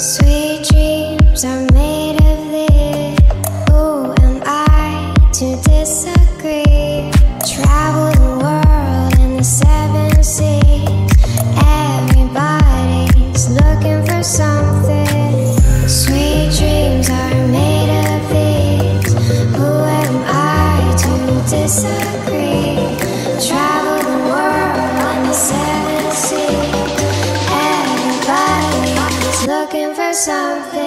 Sweet dreams are made of this. Who am I to disagree? Travel the world in the 7 seas. Everybody's looking for something. Sweet dreams are made of these. Who am I to disagree? Travel the world in the 7 seas. Everybody's looking for something.